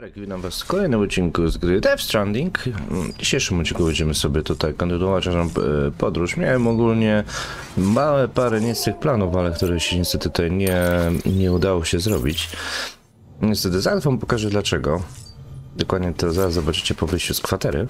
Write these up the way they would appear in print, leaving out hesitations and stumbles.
Darek, witam was w kolejnym odcinku z gry Death Stranding. W dzisiejszym odcinku będziemy sobie tutaj kontynuować naszą podróż. Miałem ogólnie parę niecnych planów, ale które się niestety tutaj nie udało się zrobić. Niestety zaraz wam pokażę dlaczego. Dokładnie to zaraz zobaczycie po wyjściu z kwatery.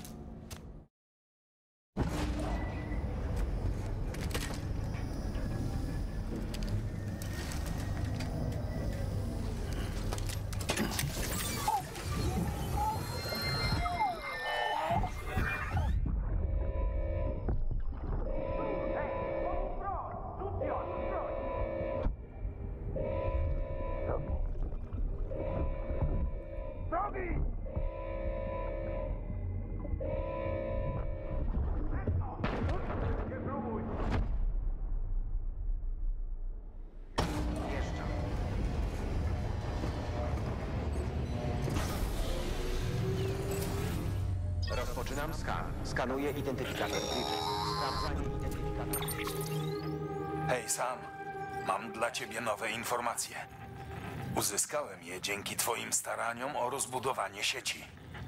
Rozpoczynam skan. Skanuję identyfikator Bridges. Sprawdzanie identyfikatora. Hej Sam, mam dla ciebie nowe informacje. Uzyskałem je dzięki twoim staraniom o rozbudowanie sieci.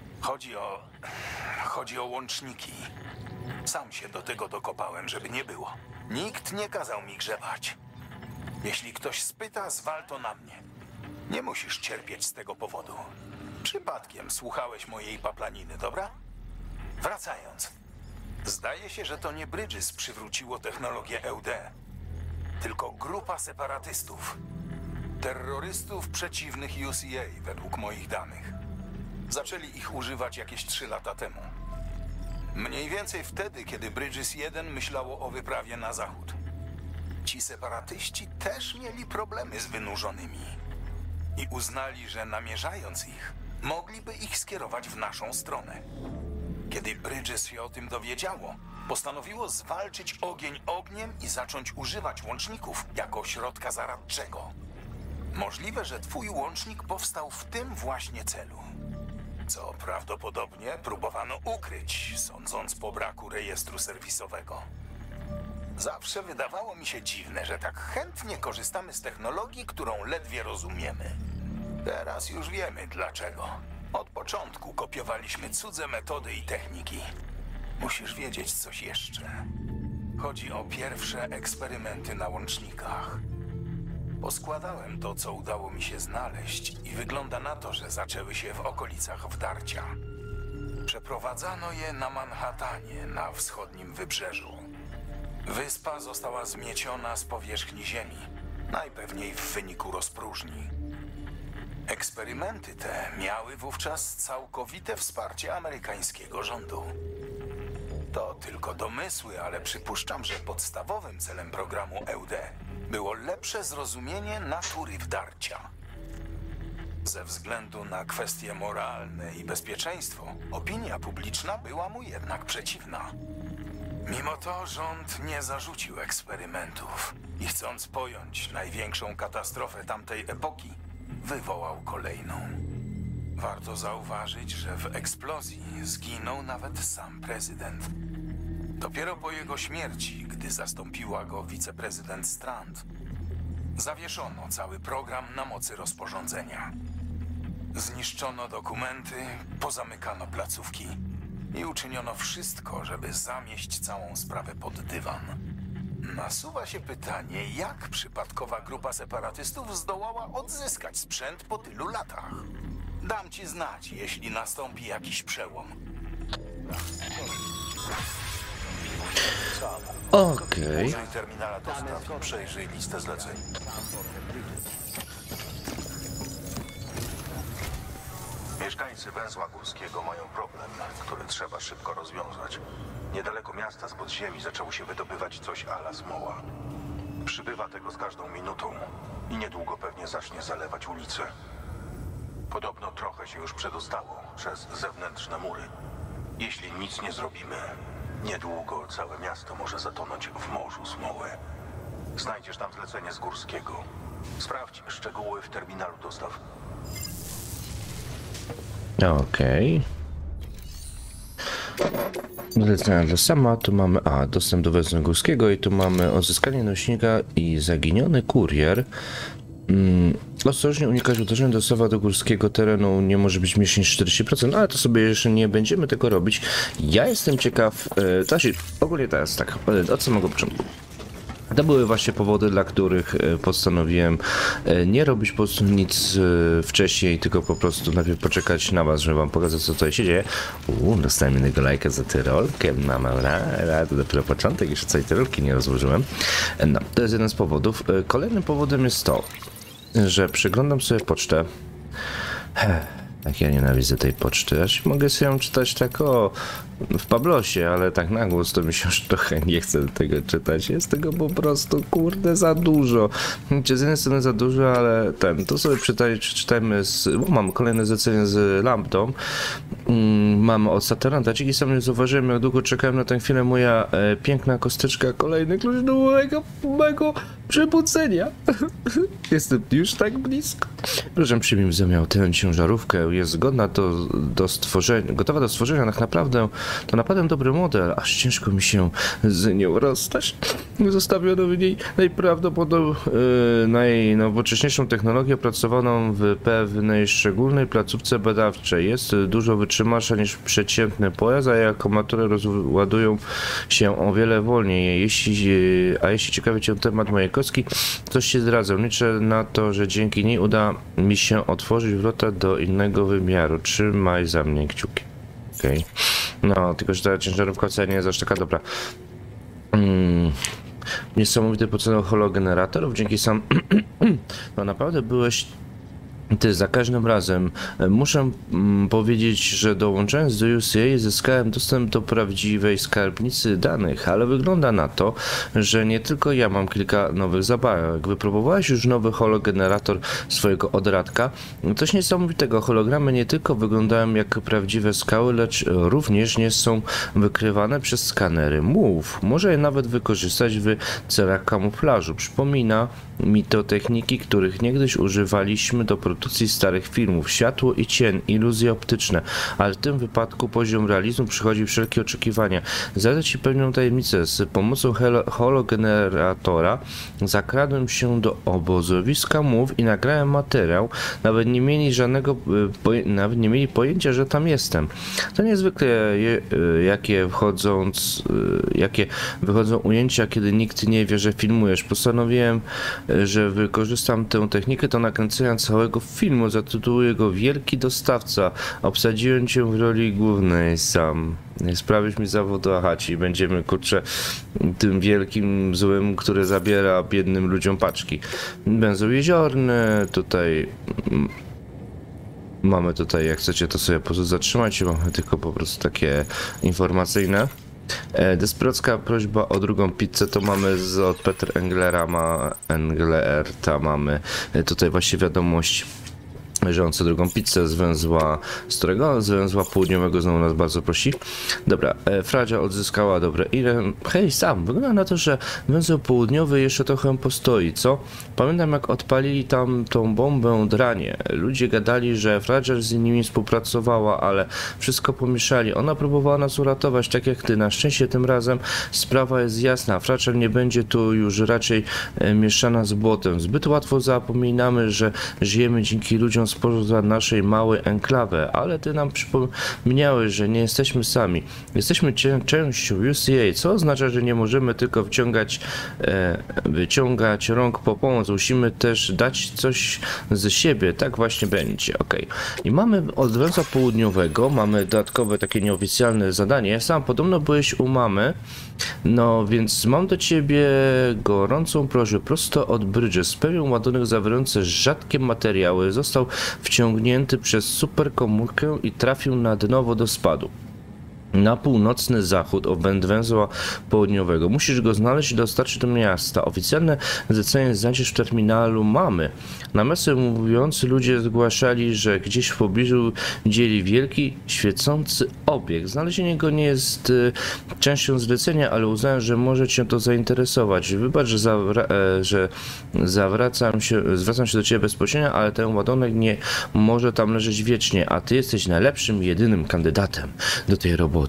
Chodzi o łączniki. Sam się do tego dokopałem, żeby nie było. Nikt nie kazał mi grzebać. Jeśli ktoś spyta, zwal to na mnie. Nie musisz cierpieć z tego powodu. Przypadkiem słuchałeś mojej paplaniny, dobra? Wracając. Zdaje się, że to nie Bridges przywróciło technologię EUD, tylko grupa separatystów. Terrorystów przeciwnych UCA, według moich danych. Zaczęli ich używać jakieś 3 lata temu. Mniej więcej wtedy, kiedy Bridges 1 myślało o wyprawie na zachód. Ci separatyści też mieli problemy z wynurzonymi. I uznali, że namierzając ich, mogliby ich skierować w naszą stronę. Kiedy Bridges się o tym dowiedziało, postanowiło zwalczyć ogień ogniem i zacząć używać łączników jako środka zaradczego. Możliwe, że twój łącznik powstał w tym właśnie celu. Co prawdopodobnie próbowano ukryć, sądząc po braku rejestru serwisowego. Zawsze wydawało mi się dziwne, że tak chętnie korzystamy z technologii, którą ledwie rozumiemy. Teraz już wiemy dlaczego. Od początku kopiowaliśmy cudze metody i techniki. Musisz wiedzieć coś jeszcze. Chodzi o pierwsze eksperymenty na łącznikach. Poskładałem to, co udało mi się znaleźć i wygląda na to, że zaczęły się w okolicach Wdarcia. Przeprowadzano je na Manhattanie, na wschodnim wybrzeżu. Wyspa została zmieciona z powierzchni ziemi, najpewniej w wyniku rozpróżni. Eksperymenty te miały wówczas całkowite wsparcie amerykańskiego rządu. To tylko domysły, ale przypuszczam, że podstawowym celem programu EUD było lepsze zrozumienie natury Wdarcia. Ze względu na kwestie moralne i bezpieczeństwo, opinia publiczna była mu jednak przeciwna. Mimo to rząd nie zarzucił eksperymentów i chcąc pojąć największą katastrofę tamtej epoki, wywołał kolejną. Warto zauważyć, że w eksplozji zginął nawet sam prezydent. Dopiero po jego śmierci, gdy zastąpiła go wiceprezydent Strand, zawieszono cały program na mocy rozporządzenia. Zniszczono dokumenty, pozamykano placówki i uczyniono wszystko, żeby zamieść całą sprawę pod dywan. Nasuwa się pytanie, jak przypadkowa grupa separatystów zdołała odzyskać sprzęt po tylu latach. Dam ci znać, jeśli nastąpi jakiś przełom. Okej. Użyj terminala dostaw i przejrzyj listę zleceń. Mieszkańcy węzła górskiego mają problem, który trzeba szybko rozwiązać. Niedaleko miasta z podziemi zaczęło się wydobywać coś a la smoła. Przybywa tego z każdą minutą i niedługo pewnie zacznie zalewać ulice. Podobno trochę się już przedostało przez zewnętrzne mury. Jeśli nic nie zrobimy, niedługo całe miasto może zatonąć w morzu smoły. Znajdziesz tam zlecenie z górskiego. Sprawdź szczegóły w terminalu dostaw. Okej. Zlecenia dla sama, tu mamy dostęp do węzła górskiego i tu mamy odzyskanie nośnika i zaginiony kurier. Ostrożnie unikać uderzeń. Dostawa do górskiego terenu nie może być mniejsza niż 40%, ale to sobie jeszcze nie będziemy tego robić. Ja jestem ciekaw, znaczy ogólnie teraz tak, od samego początku. To były właśnie powody, dla których postanowiłem nie robić po prostu nic wcześniej, tylko po prostu najpierw poczekać na was, żeby wam pokazać, co tutaj się dzieje. Dostałem jednego lajka za tyrolkę, to dopiero początek, jeszcze całej tyrolki nie rozłożyłem. No, to jest jeden z powodów. Kolejnym powodem jest to, że przeglądam sobie pocztę. Jak ja nienawidzę tej poczty, aż mogę sobie ją czytać tak w Pablosie, ale tak na głos to mi się już trochę nie chce tego czytać. Jest tego po prostu, kurde, za dużo. Z jednej strony za dużo, ale to sobie czytajmy mam kolejne zlecenie z Lambdą. Mamy od Saturnata. Dzięki sam nie zauważyłem, jak długo czekałem na tę chwilę. Moja piękna kosteczka, kolejny klucz do mojego przebudzenia. Jestem już tak blisko. Proszę przyjmij, że miał tę ciężarówkę. Jest gotowa do stworzenia. Tak naprawdę to naprawdę dobry model. Aż ciężko mi się z nią rozstać. Zostawiono w niej najnowocześniejszą technologię opracowaną w pewnej szczególnej placówce badawczej. Jest dużo wytrzymalsza niż przeciętny pojazd, a jej akumulatory rozładują się o wiele wolniej. Jeśli ciekawi cię temat mojej kostki, coś się zdradzę. Liczę na to, że dzięki niej uda mi się otworzyć wrota do innego wymiaru. Trzymaj za mnie kciuki. Okej. No, tylko że ta ciężarówka wcale nie jest aż taka dobra. Niesamowity podcenę hologeneratorów. Dzięki sam... No naprawdę byłeś... Ty, za każdym razem muszę powiedzieć, że dołączając do UCA zyskałem dostęp do prawdziwej skarbnicy danych, ale wygląda na to, że nie tylko ja mam kilka nowych zabawek. Wypróbowałeś już nowy hologenerator swojego odradka? Coś niesamowitego. Hologramy nie tylko wyglądają jak prawdziwe skały, lecz również nie są wykrywane przez skanery. Może je nawet wykorzystać w celach kamuflażu. Przypomina mi to techniki, których niegdyś używaliśmy do produkcji starych filmów. Światło i cień, iluzje optyczne, ale w tym wypadku poziom realizmu przechodzi wszelkie oczekiwania. Zdradzę ci pewną tajemnicę. Z pomocą hologeneratora zakradłem się do obozowiska MOVE i nagrałem materiał. Nawet nie mieli pojęcia, że tam jestem. To niezwykle jakie wychodzą ujęcia, kiedy nikt nie wie, że filmujesz. Postanowiłem, że wykorzystam tę technikę do nakręcenia całego filmu. Zatytułuję go Wielki Dostawca. Obsadziłem cię w roli głównej sam. Sprawisz mi zawód Ahaci. Będziemy, kurczę, tym wielkim złym, który zabiera biednym ludziom paczki. Węzeł jeziorny, tutaj... Mamy tutaj, jak chcecie, to sobie po prostu zatrzymać. Mamy tylko po prostu takie informacyjne. Desperacka prośba o drugą pizzę to mamy od Peter Englerta, mamy tutaj właśnie wiadomość, że on chce drugą pizzę z węzła, z węzła południowego, znowu nas bardzo prosi. Dobra, Fradzia odzyskała dobre ile. Hej, sam, wygląda na to, że węzeł południowy jeszcze trochę postoi, co? Pamiętam, jak odpalili tam tą bombę dranie. Ludzie gadali, że Fradzia z nimi współpracowała, ale wszystko pomieszali. Ona próbowała nas uratować, tak jak ty. Na szczęście tym razem sprawa jest jasna. Fradzia nie będzie tu już raczej mieszana z błotem. Zbyt łatwo zapominamy, że żyjemy dzięki ludziom spoza naszej małej enklawy, ale ty nam przypomniałeś, że nie jesteśmy sami. Jesteśmy częścią UCA, co oznacza, że nie możemy tylko wyciągać rąk po pomoc. Musimy też dać coś z siebie. Tak właśnie będzie. Ok. I mamy od węzła południowego, mamy dodatkowe takie nieoficjalne zadanie. Sam podobno byłeś u mamy, no więc mam do ciebie gorącą prośbę prosto od Bridges. Pewien ładunek zawierający rzadkie materiały został wciągnięty przez superkomórkę i trafił na dno wodospadu. Na północny zachód od węzła południowego. Musisz go znaleźć i dostarczyć do miasta. Oficjalne zlecenie znajdziesz w terminalu mamy. Nawiasem mówiąc, ludzie zgłaszali, że gdzieś w pobliżu widzieli wielki, świecący obiekt. Znalezienie go nie jest częścią zlecenia, ale uznałem, że może cię to zainteresować. Wybacz, że zwracam się do ciebie bezpośrednio, ale ten ładunek nie może tam leżeć wiecznie, a ty jesteś najlepszym, jedynym kandydatem do tej roboty.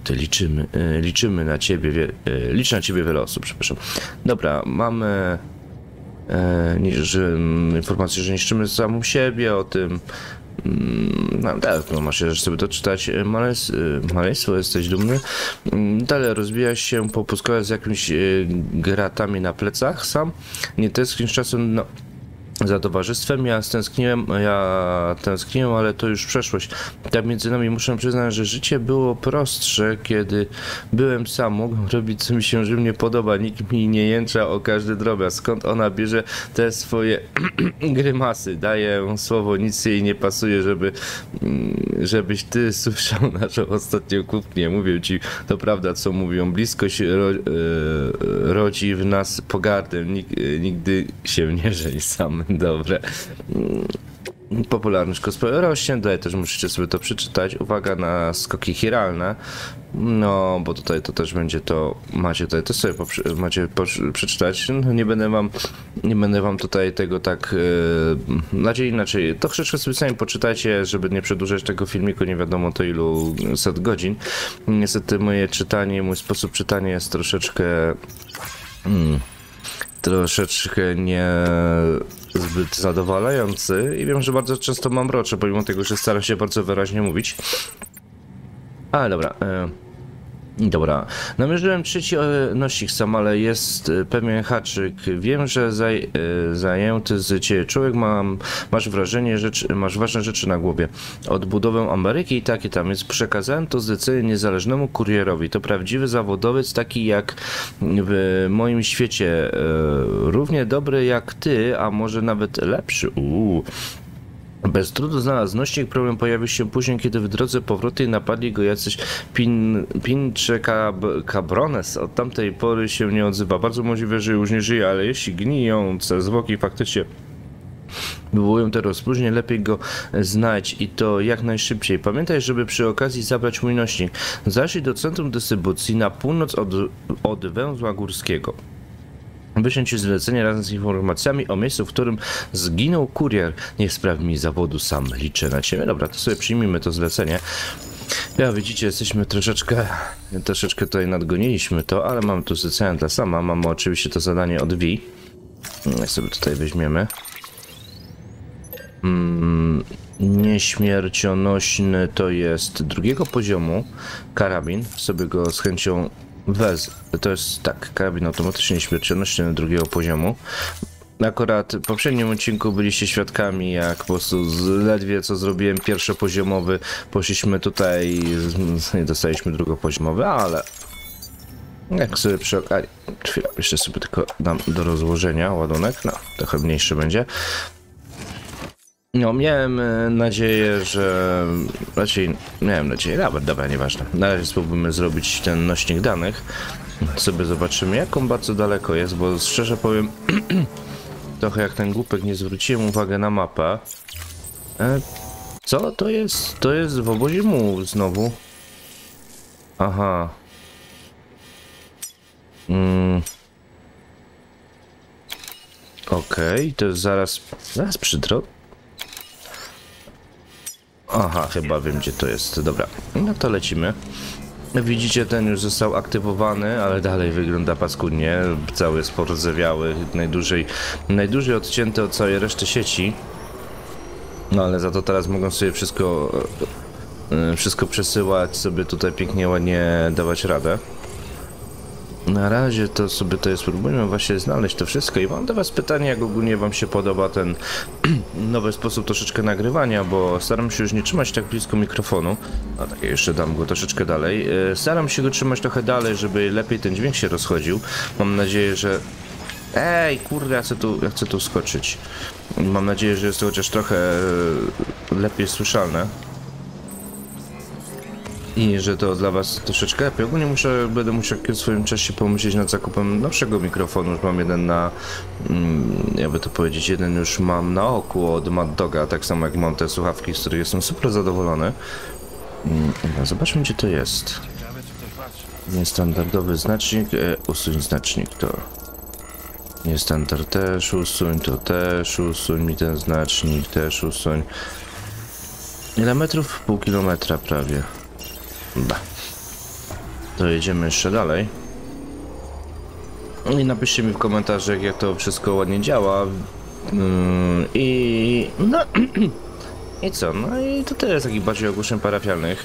Liczymy na ciebie, liczę na ciebie wiele osób, przepraszam. Dobra, mamy informacje, że niszczymy samą siebie, o tym. No tak, no masz jeszcze sobie doczytać. Maleństwo, jesteś dumny. Dalej rozwijasz się po puskach z jakimiś gratami na plecach sam. Nie tęsknisz czasem, no, za towarzystwem. Ja tęskniłem, ale to już przeszłość. Tak między nami muszę przyznać, że życie było prostsze, kiedy byłem sam. Mogłem robić, co mi się żywnie podoba. Nikt mi nie jęcza o każdy drobiazg. Skąd ona bierze te swoje grymasy? Daję słowo, nic jej nie pasuje, żebyś ty słyszał naszą ostatnią kłótnię. Mówię ci, to prawda, co mówią. Bliskość rodzi w nas pogardę. Nigdy się nie żeń sam. Dobre. Popularność cosplayu rośnie, tutaj też musicie sobie to przeczytać. Uwaga na skoki chiralne. No, bo tutaj to też będzie to. Macie tutaj to sobie przeczytać. No, nie będę wam tutaj tego tak. Inaczej. To troszeczkę sobie sami poczytajcie, żeby nie przedłużać tego filmiku, nie wiadomo to ilu set godzin. Niestety moje czytanie, mój sposób czytania jest troszeczkę nie zbyt zadowalający i wiem, że bardzo często mam mrocze, pomimo tego, że staram się bardzo wyraźnie mówić. Ale dobra. Dobra, namierzyłem trzeci nośnik sam, ale jest pewien haczyk. Wiem, że zajęty z ciebie człowiek masz ważne rzeczy na głowie. Odbudowę Ameryki i takie tam, więc przekazałem to zlecenie niezależnemu kurierowi. To prawdziwy zawodowiec, taki jak w moim świecie. Równie dobry jak ty, a może nawet lepszy. Bez trudu znalazł nośnik. Problem pojawił się później, kiedy w drodze powrotnej napadli go jacyś Pincze Cabrones. Od tamtej pory się nie odzywa. Bardzo możliwe, że już nie żyje, ale jeśli gnijące zwłoki faktycznie wywołują te rozpróżnienie, lepiej go znajdź i to jak najszybciej. Pamiętaj, żeby przy okazji zabrać mój nośnik. Zajrzyj do centrum dystrybucji na północ od węzła górskiego. Wyślę ci zlecenie razem z informacjami o miejscu, w którym zginął kurier. Niech sprawi mi zawodu, sam liczę na ciebie. Dobra, to sobie przyjmijmy to zlecenie. Ja widzicie, jesteśmy troszeczkę tutaj nadgoniliśmy to, ale mamy tu zlecenie dla sama. Mamy oczywiście to zadanie od V. Jak sobie tutaj weźmiemy. Nieśmiercionośny to jest drugiego poziomu karabin. Sobie go z chęcią to jest tak, karabin automatyczny nieśmiercionośny drugiego poziomu. Akurat w poprzednim odcinku byliście świadkami, jak po prostu ledwie co zrobiłem pierwszopoziomowy, poszliśmy tutaj, nie dostaliśmy drugopoziomowy, ale jak sobie przy okazji, chwilę, jeszcze sobie tylko dam do rozłożenia ładunek, no trochę mniejszy będzie. No, miałem nadzieję, że... Raczej, miałem nadzieję, dobra, nieważne. Na razie spróbujmy zrobić ten nośnik danych. Sobie zobaczymy, jak on bardzo daleko jest, bo szczerze powiem, trochę jak ten głupek nie zwróciłem uwagę na mapę. Co to jest? To jest w obozie mu znowu. Aha. Okej, to jest zaraz przy drodze. Aha, chyba wiem, gdzie to jest. Dobra, no to lecimy. Widzicie, ten już został aktywowany, ale dalej wygląda paskudnie. Cały jest porzewiały, najdłużej odcięty od całej reszty sieci. No ale za to teraz mogą sobie wszystko przesyłać, sobie tutaj pięknie, ładnie dawać radę. Na razie to sobie tutaj spróbujmy właśnie znaleźć to wszystko i mam do was pytanie, jak ogólnie wam się podoba ten nowy sposób troszeczkę nagrywania, bo staram się już nie trzymać tak blisko mikrofonu, a tak jeszcze dam go troszeczkę dalej, staram się go trzymać trochę dalej, żeby lepiej ten dźwięk się rozchodził. Mam nadzieję, że... Ej, kurde, ja chcę tu skoczyć. Mam nadzieję, że jest to chociaż trochę lepiej słyszalne. I że to dla was troszeczkę lepiej. Ogólnie będę musiał w swoim czasie pomyśleć nad zakupem nowszego mikrofonu. Już mam jeden jakby to powiedzieć, jeden już mam na oku od Mad Doga, tak samo jak mam te słuchawki, z których jestem super zadowolony. Zobaczmy, gdzie to jest. Niestandardowy znacznik, usuń znacznik, to... Niestandard też usuń, to też usuń mi ten znacznik, też usuń. Ile metrów? Pół kilometra prawie. To jedziemy jeszcze dalej. I napiszcie mi w komentarzach, jak to wszystko ładnie działa. I no i co? No i to tyle z takich bardziej ogłoszeń parafialnych.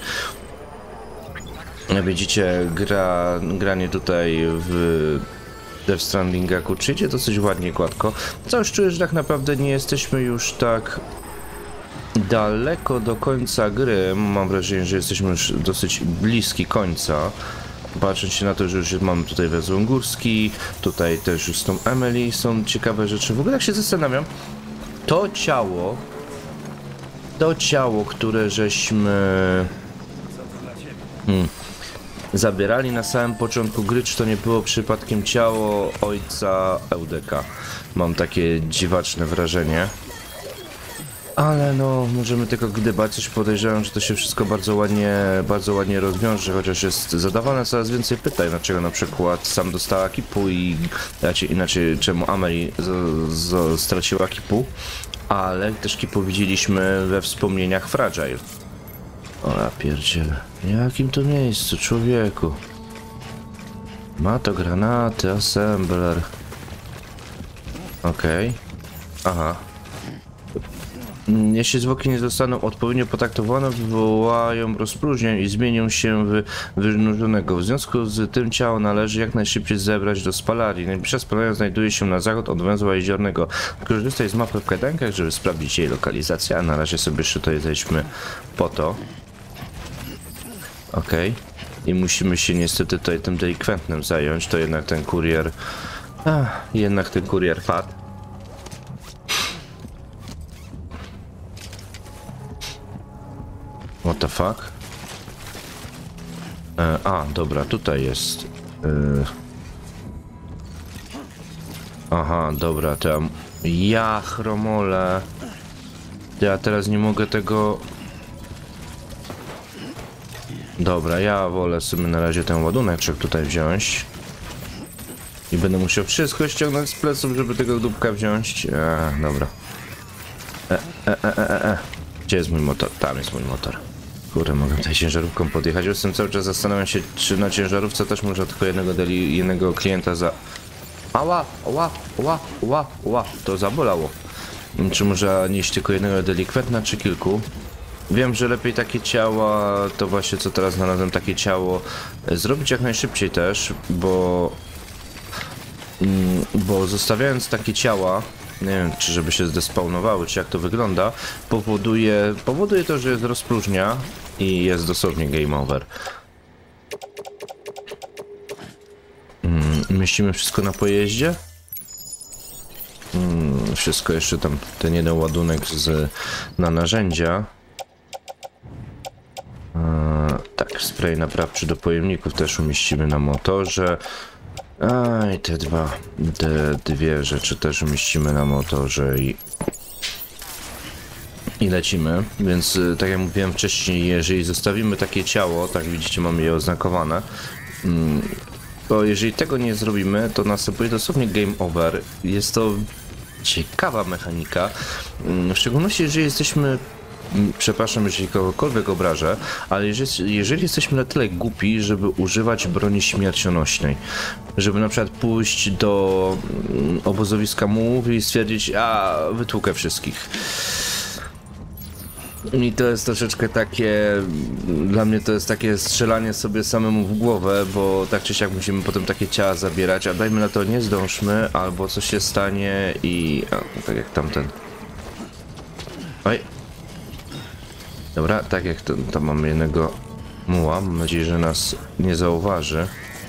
Jak widzicie, granie tutaj w Death Strandinga idzie dosyć ładnie, gładko. Coś czuję, że tak naprawdę nie jesteśmy już tak daleko do końca gry. Mam wrażenie, że jesteśmy już dosyć bliski końca. Patrząc się na to, że już mamy tutaj węzeł górski, tutaj też już z tą Emily są ciekawe rzeczy. W ogóle jak się zastanawiam, to ciało, które żeśmy zabierali na samym początku gry, czy to nie było przypadkiem ciało ojca Eudeka? Mam takie dziwaczne wrażenie. Ale no, możemy tylko gdybać, coś podejrzewam, że to się wszystko bardzo ładnie rozwiąże, chociaż jest zadawane coraz więcej pytań, dlaczego na przykład sam dostała kipu i inaczej czemu Amelie straciła kipu, ale też kipu widzieliśmy we wspomnieniach Fragile. O ja pierdzielę, w jakim to miejscu, człowieku? Ma to granaty, assembler. Okej. Aha. Jeśli zwłoki nie zostaną odpowiednio potraktowane, wywołają rozpróżnień i zmienią się w wynurzonego. W związku z tym ciało należy jak najszybciej zebrać do spalarni. Najbliższa spalarnia znajduje się na zachód od węzła jeziornego. Korzystaj z mapy w kajdankach, żeby sprawdzić jej lokalizację, a na razie sobie jeszcze tutaj zejdźmy po to. Okej. I musimy się niestety tutaj tym delikwentnym zająć, to jednak ten kurier... jednak ten kurier padł. What the fuck? Dobra, tutaj jest. Aha, dobra, to ja chromole. Ja teraz nie mogę tego. Dobra, ja wolę sobie na razie ten ładuneczek tutaj wziąć. I będę musiał wszystko ściągnąć z pleców, żeby tego dupka wziąć. Dobra. Gdzie jest mój motor? Tam jest mój motor. Kurde, mogę tutaj ciężarówką podjechać. Jestem cały czas zastanawiam się, czy na ciężarówce też można tylko jednego klienta za... Ła, to zabolało. Czy można nieść tylko jednego delikwentna, czy kilku? Wiem, że lepiej takie ciała, to właśnie co teraz znalazłem, takie ciało zrobić jak najszybciej też, bo zostawiając takie ciała, nie wiem, czy żeby się zdespawnowały, czy jak to wygląda, powoduje to, że jest rozpróżnia i jest dosłownie game over. Mieścimy wszystko na pojeździe? Wszystko jeszcze tam, ten jeden ładunek na narzędzia. Tak, spray naprawczy do pojemników też umieścimy na motorze. I te dwie rzeczy też umieścimy na motorze i lecimy. Więc tak jak mówiłem wcześniej, jeżeli zostawimy takie ciało, tak widzicie, mamy je oznakowane, to jeżeli tego nie zrobimy, to następuje dosłownie game over. Jest to ciekawa mechanika, w szczególności jeżeli jesteśmy... Przepraszam, jeżeli kogokolwiek obrażę, ale jeżeli jesteśmy na tyle głupi, żeby używać broni śmiercionośnej, żeby na przykład pójść do obozowiska mułów i stwierdzić, wytłukę wszystkich. I to jest troszeczkę takie, dla mnie to jest takie strzelanie sobie samemu w głowę, bo tak czy siak musimy potem takie ciała zabierać, a dajmy na to nie zdążmy, albo coś się stanie i... tak jak tamten. Oj. Dobra, tak jak to mamy jednego muła, mam nadzieję, że nas nie zauważy.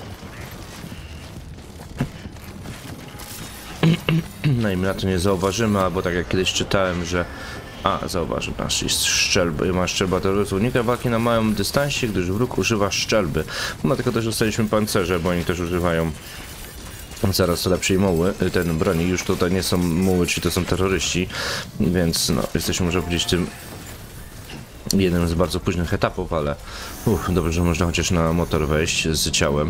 No i my na to nie zauważymy, albo tak jak kiedyś czytałem, że... zauważył nas, jest szczelby, ma szczelba terroryzmu. Unika walki na małym dystansie, gdyż wróg używa szczelby. Dlatego też dostaliśmy pancerze, bo oni też używają zaraz lepszej muły, ten broni. Już tutaj nie są muły, czyli to są terroryści, więc no, jesteśmy, można powiedzieć, tym jednym z bardzo późnych etapów, ale dobrze, że można chociaż na motor wejść z ciałem.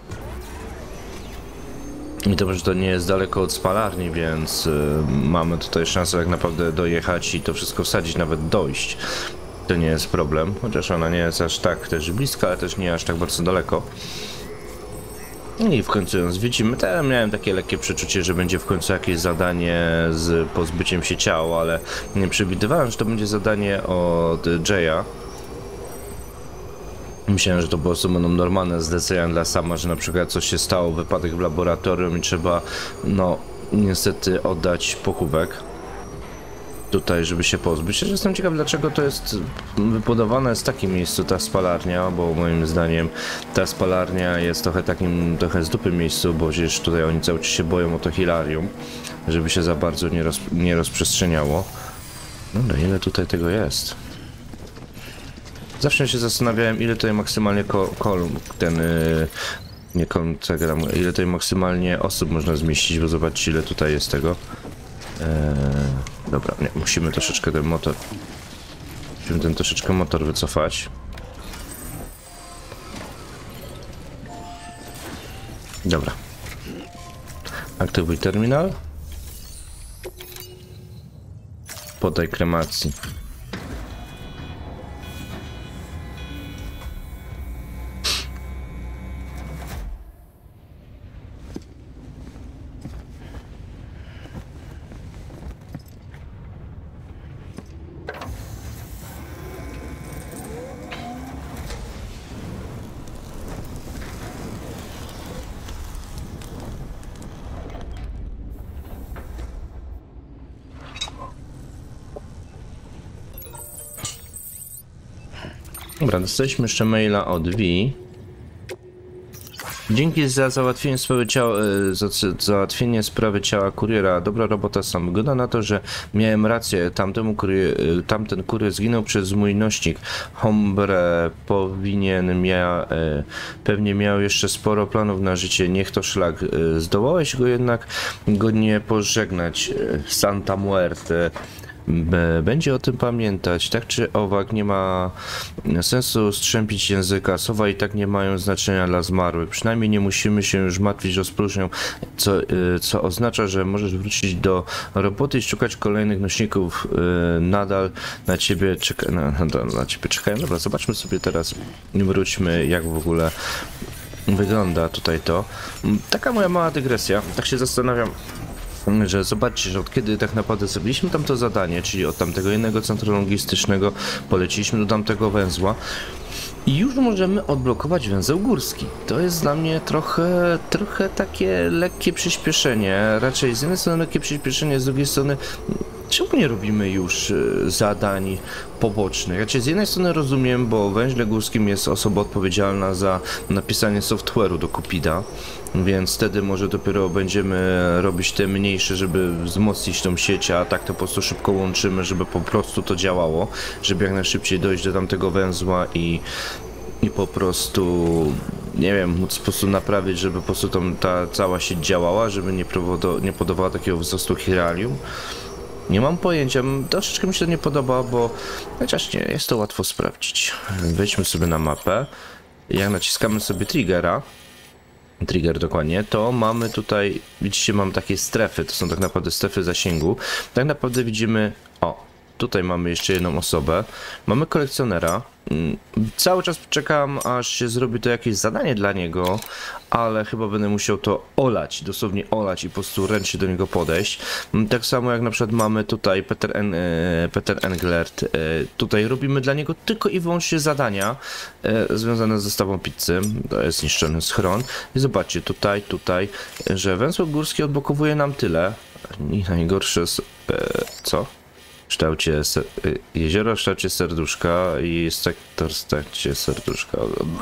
I dobrze, że to nie jest daleko od spalarni, więc mamy tutaj szansę tak naprawdę dojechać i to wszystko wsadzić, nawet dojść. To nie jest problem, chociaż ona nie jest aż tak też bliska, ale też nie aż tak bardzo daleko. I w końcu ją zwiedzimy. Teraz miałem takie lekkie przeczucie, że będzie w końcu jakieś zadanie z pozbyciem się ciała, ale nie przewidywałem, że to będzie zadanie od Jaya. Myślałem, że to po prostu będą normalne zlecenia dla sama, że na przykład coś się stało, wypadek w laboratorium i trzeba, no, niestety oddać pochówek tutaj, żeby się pozbyć. Ja jestem ciekaw, dlaczego to jest wybudowane w takim miejscu, ta spalarnia, bo moim zdaniem ta spalarnia jest trochę z dupy miejscu, bo przecież tutaj oni cały czas się boją o to hilarium, żeby się za bardzo nie rozprzestrzeniało. No ile tutaj tego jest? Zawsze się zastanawiałem, ile tutaj maksymalnie ile tutaj maksymalnie osób można zmieścić, bo zobaczcie, ile tutaj jest tego. Dobra, nie, musimy troszeczkę ten motor wycofać. Dobra. Aktywuj terminal. Podaj kremacji. Dobra, dostaliśmy jeszcze maila od V. Dzięki za załatwienie sprawy ciała kuriera. Dobra robota sam. Wygląda na to, że miałem rację. Tamten kurier zginął przez mój nośnik. Hombre pewnie miał jeszcze sporo planów na życie. Niech to szlak. Zdołałeś go jednak godnie pożegnać. Santa Muerte. Będzie o tym pamiętać. Tak czy owak, nie ma sensu strzępić języka. Słowa i tak nie mają znaczenia dla zmarłych. Przynajmniej nie musimy się już martwić rozpróżnią, co oznacza, że możesz wrócić do roboty i szukać kolejnych nośników. Nadal na ciebie czekają. Dobra, zobaczmy sobie teraz, wróćmy, jak w ogóle wygląda tutaj to. Taka moja mała dygresja. Tak się zastanawiam, że zobaczcie, że od kiedy tak naprawdę zrobiliśmy tamto zadanie, czyli od tamtego jednego centrum logistycznego poleciliśmy do tamtego węzła i już możemy odblokować węzeł górski. To jest dla mnie trochę takie lekkie przyspieszenie, raczej z jednej strony lekkie przyspieszenie, z drugiej strony czemu nie robimy już zadań pobocznych? Znaczy, z jednej strony rozumiem, bo w węźle górskim jest osoba odpowiedzialna za napisanie software'u do Cupida, więc wtedy może dopiero będziemy robić te mniejsze, żeby wzmocnić tą sieć, a tak to po prostu szybko łączymy, żeby po prostu to działało, żeby jak najszybciej dojść do tamtego węzła i po prostu, nie wiem, móc po prostu naprawić, żeby po prostu ta cała sieć działała, żeby nie podawała takiego wzrostu hiralium. Nie mam pojęcia, troszeczkę mi się to nie podoba, bo chociaż nie, jest to łatwo sprawdzić. Wejdźmy sobie na mapę. Jak naciskamy sobie trigger dokładnie, to mamy tutaj, widzicie, mam takie strefy, to są tak naprawdę strefy zasięgu. Tak naprawdę widzimy, tutaj mamy jeszcze jedną osobę, mamy kolekcjonera. Cały czas czekam, aż się zrobi to jakieś zadanie dla niego, ale chyba będę musiał to olać, dosłownie olać i po prostu ręcznie do niego podejść. Tak samo jak na przykład mamy tutaj Peter Englert. Tutaj robimy dla niego tylko i wyłącznie zadania związane z dostawą pizzy. To jest zniszczony schron. I zobaczcie, tutaj, że węzeł górski odblokowuje nam tyle. I najgorsze jest, co? Jezioro w kształcie serduszka i sektor w kształcie serduszka.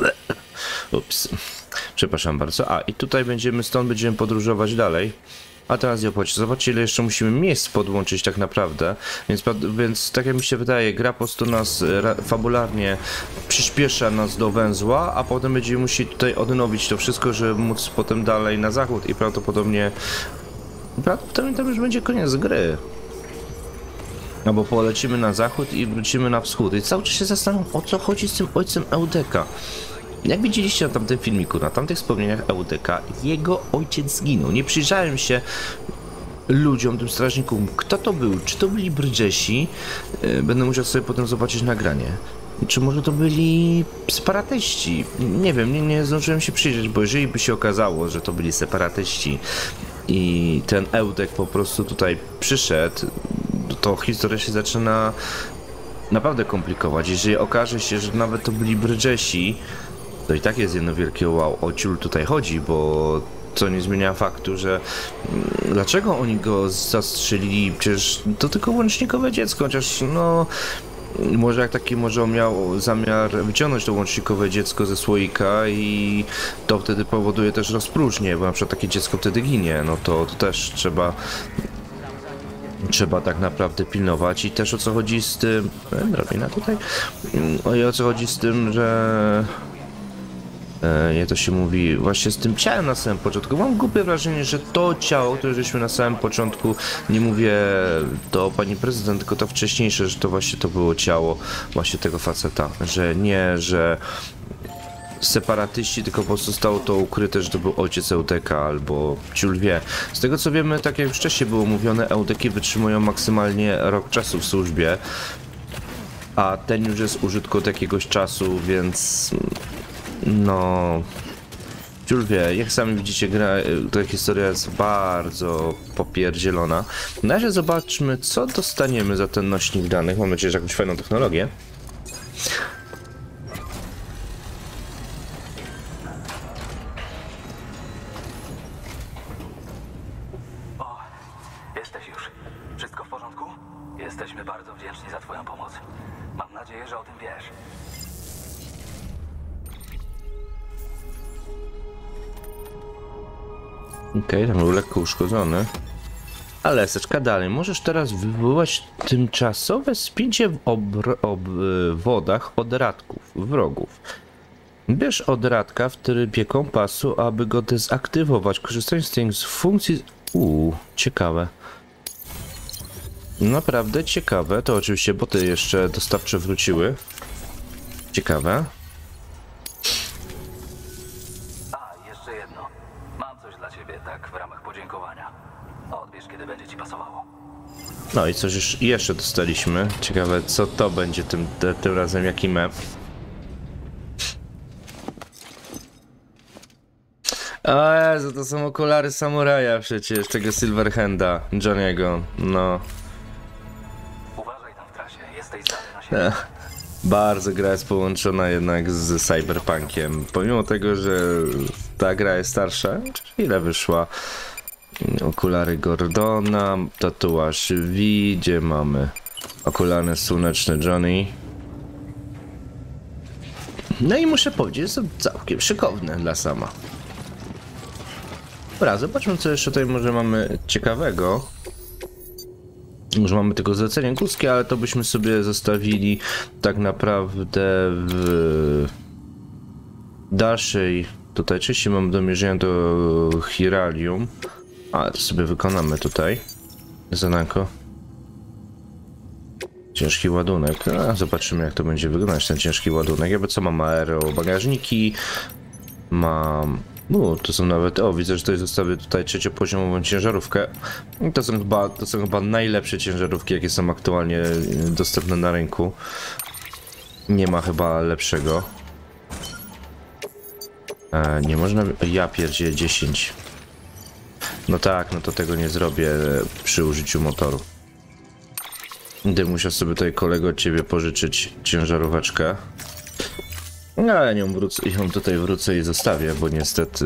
Ups. Przepraszam bardzo. I tutaj stąd będziemy podróżować dalej. A teraz zobaczcie, ile jeszcze musimy miejsc podłączyć tak naprawdę. Więc tak jak mi się wydaje, gra po prostu nas fabularnie przyspiesza nas do węzła, a potem będziemy musieli tutaj odnowić to wszystko, żeby móc potem dalej na zachód i prawdopodobnie tam już będzie koniec gry. Albo polecimy na zachód i wrócimy na wschód. I cały czas się zastanawiam, o co chodzi z tym ojcem Eudeka. Jak widzieliście na tamtym filmiku, na tamtych wspomnieniach Eudeka, jego ojciec zginął. Nie przyjrzałem się ludziom, tym strażnikom, kto to był, czy to byli Bridgesi. Będę musiał sobie potem zobaczyć nagranie. Czy może to byli separatyści? Nie wiem, nie zdążyłem się przyjrzeć, bo jeżeli by się okazało, że to byli separatyści i ten Eudek po prostu tutaj przyszedł, to historia się zaczyna naprawdę komplikować. Jeżeli okaże się, że nawet to byli Bridgesi, to i tak jest jedno wielkie wow, o ciul tutaj chodzi, bo co nie zmienia faktu, że dlaczego oni go zastrzelili? Przecież to tylko łącznikowe dziecko, chociaż no może jak taki, może on miał zamiar wyciągnąć to łącznikowe dziecko ze słoika i to wtedy powoduje też rozpróżnię, bo na przykład takie dziecko wtedy ginie, no to też trzeba tak naprawdę pilnować. I też o co chodzi z tym, drabina tutaj, i o co chodzi z tym, że jak to się mówi, właśnie z tym ciałem na samym początku. Mam głupie wrażenie, że to ciało, które żeśmy na samym początku, nie mówię do pani prezydent, tylko to wcześniejsze, że to właśnie to było ciało właśnie tego faceta, że nie, że separatyści, tylko po prostu zostało to ukryte, że to był ojciec Eudeka albo ciul wie. Z tego co wiemy, tak jak już wcześniej było mówione, Eudeki wytrzymują maksymalnie rok czasu w służbie, a ten już jest użytku od jakiegoś czasu, więc no ciul wie, jak sami widzicie, ta historia jest bardzo popierdzielona. Na razie zobaczmy, co dostaniemy za ten nośnik danych. Mam nadzieję, że jakąś fajną technologię. O, jesteś już. Wszystko w porządku? Jesteśmy bardzo wdzięczni za twoją pomoc. Mam nadzieję, że o tym wiesz. Okej, tam był lekko uszkodzony. Ale seczka dalej. Możesz teraz wywołać tymczasowe spięcie w obwodach odradków, wrogów. Bierz odradka w trybie kompasu, aby go dezaktywować, korzystając z tej funkcji... ciekawe. Naprawdę ciekawe. To oczywiście boty jeszcze dostawcze wróciły. Ciekawe. A, jeszcze jedno. Mam coś dla ciebie, tak w ramach podziękowania. Odbierz, kiedy będzie ci pasowało. No i coś już jeszcze dostaliśmy. Ciekawe, co to będzie tym razem, jaki mem. O Jezu, to są okulary samuraja przecież, tego Silverhanda, Johnny'ego, no. Uważaj tam w trasie, jesteś zdany na siebie. Bardzo gra jest połączona jednak z Cyberpunkiem. Pomimo tego, że ta gra jest starsza, ile wyszła? Okulary Gordona, tatuaż V, gdzie mamy okulary słoneczne Johnny. No i muszę powiedzieć, że są całkiem szykowne dla sama. Dobra, zobaczmy, co jeszcze tutaj może mamy ciekawego. Może mamy tylko zlecenie górskie, ale to byśmy sobie zostawili tak naprawdę w dalszej tutaj części. Mam do mierzenia do Hiralium, ale to sobie wykonamy tutaj zadanko. Ciężki ładunek. A, zobaczymy, jak to będzie wyglądać ten ciężki ładunek. Jakby co, mam aerobagażniki, mam... to są nawet... O, widzę, że tutaj zostawię tutaj trzeciopoziomową ciężarówkę. I to są chyba najlepsze ciężarówki, jakie są aktualnie dostępne na rynku. Nie ma chyba lepszego. Nie można... Ja pierdzielę 10. No tak, no to tego nie zrobię przy użyciu motoru. Będę musiał sobie tutaj, kolego, od ciebie pożyczyć ciężaróweczkę. No ale ją tutaj wrócę i zostawię, bo niestety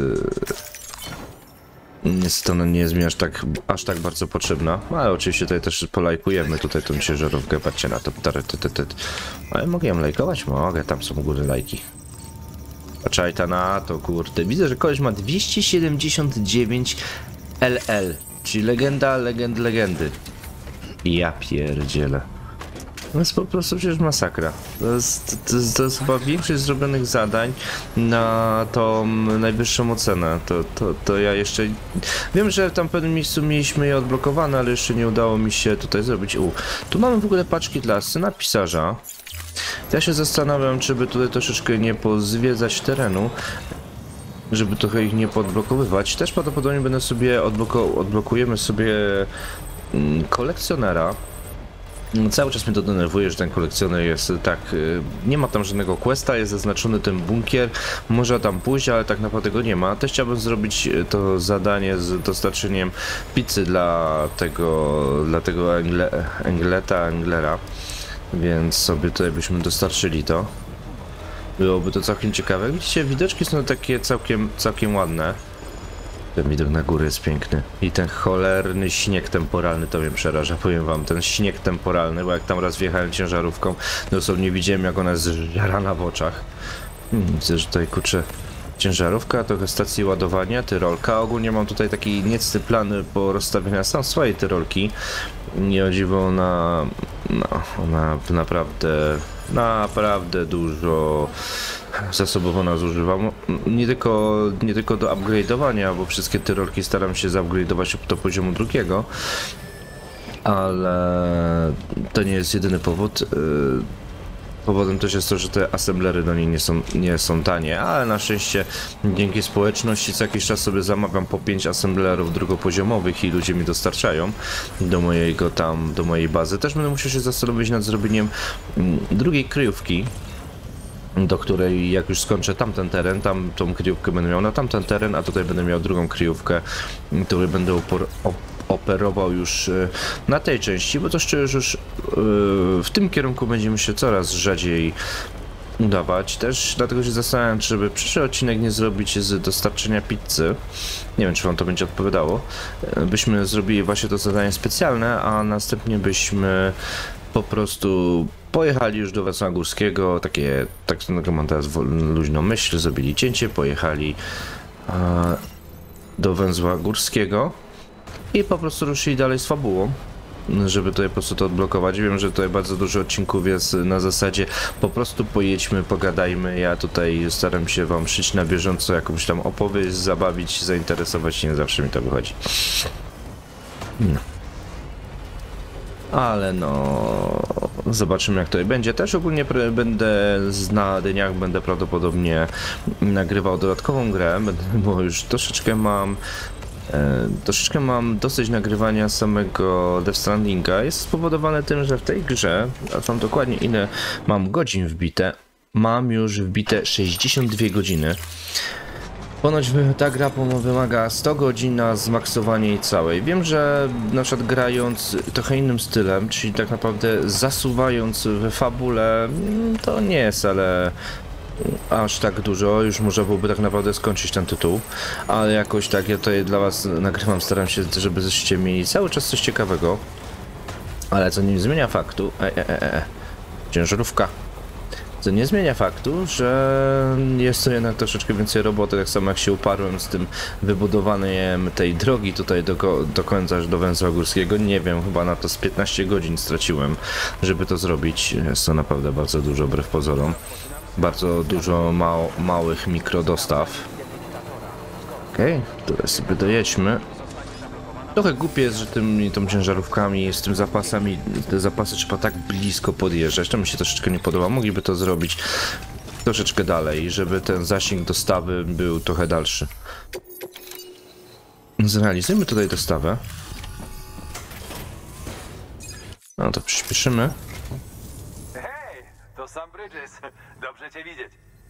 ona nie jest mi aż tak bardzo potrzebna. Ale oczywiście tutaj też polajkujemy tutaj tą ciężarówkę, patrzcie na to. Ale mogę ją lajkować? Mogę, tam są u góry lajki. Patrzaj ta na to, kurde. Widzę, że koleś ma 279 LL, czyli legenda legendy. Ja pierdzielę. To jest po prostu przecież masakra. To jest chyba większość zrobionych zadań na tą najwyższą ocenę. To ja jeszcze... Wiem, że tam w pewnym miejscu mieliśmy je odblokowane, ale jeszcze nie udało mi się tutaj zrobić. Tu mamy w ogóle paczki dla syna pisarza. Ja się zastanawiam, czy by tutaj troszeczkę nie pozwiedzać terenu, żeby trochę ich nie podblokowywać. Też prawdopodobnie będę sobie odblokujemy sobie kolekcjonera. Cały czas mnie to denerwuje, że ten kolekcjoner jest tak, nie ma tam żadnego questa, jest zaznaczony ten bunkier, można tam pójść, ale tak naprawdę go nie ma. Też chciałbym zrobić to zadanie z dostarczeniem pizzy dla tego Englera, więc sobie tutaj byśmy dostarczyli to. Byłoby to całkiem ciekawe. Widzicie, widoczki są takie całkiem ładne. Ten widok na górę jest piękny. I ten cholerny śnieg temporalny to mnie przeraża, powiem wam. Ten śnieg temporalny, bo jak tam raz wjechałem ciężarówką, dosłownie widziałem, jak ona jest zżarana w oczach. Widzę, że tutaj kurczę ciężarówka, trochę stacji ładowania, tyrolka. Ogólnie mam tutaj taki niecny plan po rozstawienia sam swojej tyrolki. Nie o dziwo ona naprawdę dużo zasobów ona zużywa. Nie tylko do upgrade'owania, bo wszystkie tyrolki staram się zupgrade'ować do poziomu drugiego, ale to nie jest jedyny powód. Powodem też jest to, że te assemblery do niej nie są tanie, ale na szczęście dzięki społeczności co jakiś czas sobie zamawiam po 5 assemblerów drugopoziomowych i ludzie mi dostarczają do mojej bazy. Też będę musiał się zastanowić nad zrobieniem drugiej kryjówki, do której jak już skończę tamten teren, tą kryjówkę będę miał na tamten teren, a tutaj będę miał drugą kryjówkę, której będę operował już na tej części, bo to szczerze już w tym kierunku będziemy się coraz rzadziej udawać. Też dlatego się zastanawiam, czy żeby przyszły odcinek nie zrobić z dostarczenia pizzy. Nie wiem, czy wam to będzie odpowiadało. Byśmy zrobili właśnie to zadanie specjalne, a następnie byśmy po prostu pojechali już do Węzła Górskiego, tak mam teraz luźną myśl, zrobili cięcie, pojechali do Węzła Górskiego i po prostu ruszyli dalej z fabułą, żeby tutaj po prostu to odblokować. Wiem, że tutaj bardzo dużo odcinków jest na zasadzie po prostu pojedźmy, pogadajmy. Ja tutaj staram się wam szyć na bieżąco jakąś tam opowieść, zabawić, zainteresować, nie zawsze mi to wychodzi. Ale zobaczymy jak to będzie. Też ogólnie na dniach będę prawdopodobnie nagrywał dodatkową grę, bo już troszeczkę mam dosyć nagrywania samego Death Strandinga. Jest spowodowane tym, że w tej grze, a wam dokładnie ile mam godzin wbite, mam już wbite 62 godziny. Ponoć ta gra wymaga 100 godzin na zmaksowanie jej całej. Wiem, że na przykład grając trochę innym stylem, czyli tak naprawdę zasuwając w fabule, to nie jest ale aż tak dużo, już można byłoby tak naprawdę skończyć ten tytuł, ale jakoś tak ja tutaj dla was nagrywam, staram się, żebyście mieli cały czas coś ciekawego, ale co nie zmienia faktu, ciężarówka, co nie zmienia faktu, że jest to jednak troszeczkę więcej roboty, tak samo jak się uparłem z tym wybudowaniem tej drogi tutaj do końca, aż do Węzła Górskiego, nie wiem, chyba na to z 15 godzin straciłem, żeby to zrobić. Jest to naprawdę bardzo dużo, wbrew pozorom. Bardzo dużo małych mikrodostaw. Okej, tutaj sobie dojedźmy. Trochę głupie jest, że tą ciężarówkami, z tym zapasami, te zapasy trzeba tak blisko podjeżdżać. To mi się troszeczkę nie podoba. Mogliby to zrobić troszeczkę dalej, żeby ten zasięg dostawy był trochę dalszy. Zrealizujmy tutaj dostawę. No to przyspieszymy. Hej, to Sam Bridges. Dobrze cię widzieć.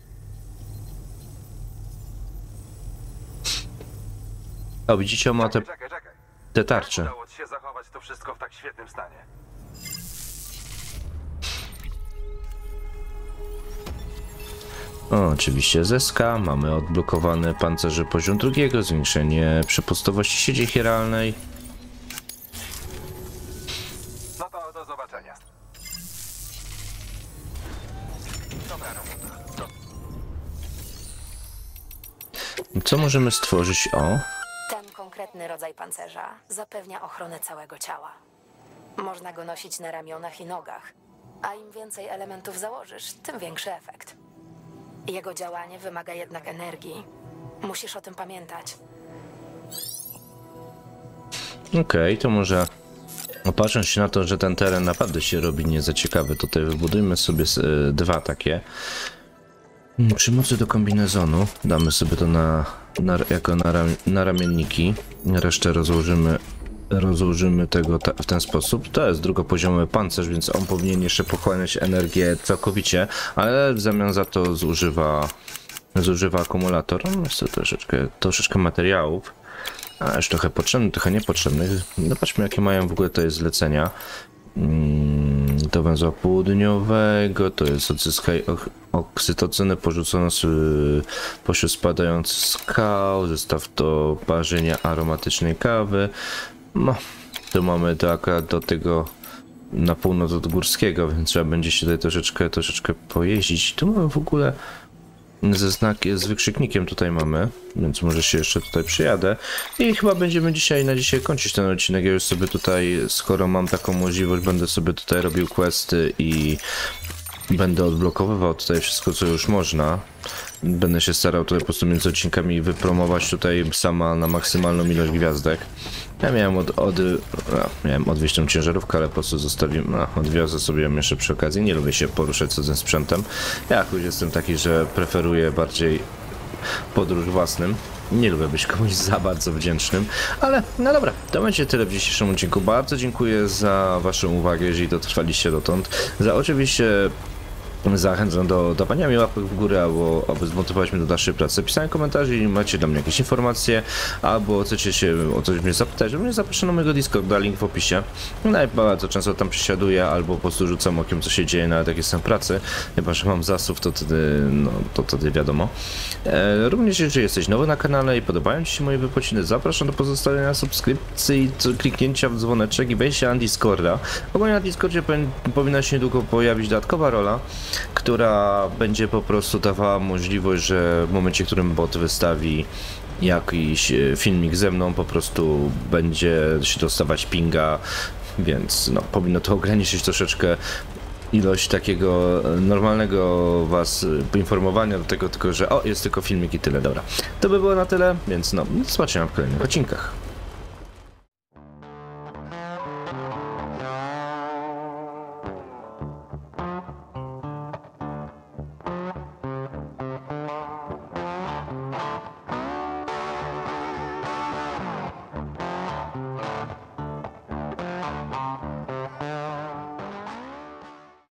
O, widzicie, on ma Czekaj. te tarcze. Udało ci się zachować to wszystko w tak świetnym stanie. O, oczywiście ZSK, mamy odblokowane pancerze poziom drugiego, zwiększenie przepustowości sieci chiralnej. No to do zobaczenia. Dobra robota. Co możemy stworzyć? O, Ten konkretny rodzaj pancerza zapewnia ochronę całego ciała. Można go nosić na ramionach i nogach, a im więcej elementów założysz, tym większy efekt. Jego działanie wymaga jednak energii. Musisz o tym pamiętać. okej, to może patrząc się na to, że ten teren naprawdę się robi nie za ciekawy, tutaj wybudujmy sobie dwa takie. Przy mocy do kombinezonu damy sobie to jako na ramienniki. Resztę rozłożymy rozłożymy tego w ten sposób. To jest drugopoziomowy pancerz, więc on powinien jeszcze pochłaniać energię całkowicie, ale w zamian za to zużywa akumulator. Jest to troszeczkę materiałów, a już trochę potrzebnych, trochę niepotrzebnych. Zobaczmy, jakie mają w ogóle tutaj zlecenia. Do węzła południowego, to jest odzyskaj oksytocyny porzucono pośród spadających skał, zestaw do parzenia aromatycznej kawy. No, tu mamy to akurat do tego na północ od Górskiego, więc trzeba będzie się tutaj troszeczkę pojeździć. Tu mamy w ogóle z wykrzyknikiem tutaj mamy, więc może się jeszcze tutaj przyjadę i chyba będziemy na dzisiaj kończyć ten odcinek. Ja już sobie tutaj, skoro mam taką możliwość, będę sobie tutaj robił questy i będę odblokowywał tutaj wszystko, co już można. Będę się starał tutaj po prostu między odcinkami wypromować tutaj sama na maksymalną ilość gwiazdek. Ja miałem miałem odwieźć tą ciężarówkę, ale po prostu odwiozę sobie ją jeszcze przy okazji. Nie lubię się poruszać cudzym sprzętem. Ja jakoś jestem taki, że preferuję bardziej podróż własnym. Nie lubię być komuś za bardzo wdzięcznym, ale no dobra, to będzie tyle w dzisiejszym odcinku. Bardzo dziękuję za waszą uwagę, jeżeli dotrwaliście dotąd. Oczywiście zachęcam do dawania mi łapek w górę, aby zmotywować mnie do dalszej pracy. Pisałem komentarzy, jeżeli macie dla mnie jakieś informacje, albo chcecie się o coś mnie zapytać, to mnie zapraszam na mojego Discorda, link w opisie. Bardzo często tam przysiaduję, albo po prostu rzucam okiem, co się dzieje, nawet jak jestem w pracy. Chyba że mam zasób, to wtedy wiadomo. Również jeżeli jesteś nowy na kanale i podobają ci się moje wypociny, zapraszam do pozostawienia subskrypcji, kliknięcia w dzwoneczek i wejścia na Discorda. Ogólnie na Discordzie powinna się niedługo pojawić dodatkowa rola, która będzie po prostu dawała możliwość, że w momencie, w którym bot wystawi jakiś filmik ze mną, po prostu będzie się dostawać pinga, więc no, powinno to ograniczyć troszeczkę ilość takiego normalnego was poinformowania do tego, tylko że jest tylko filmik i tyle. Dobra, to by było na tyle, więc no, do zobaczenia w kolejnych odcinkach.